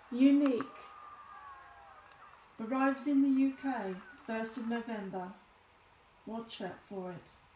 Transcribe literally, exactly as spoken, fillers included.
Younique arrives in the U K first of November. Watch out for it.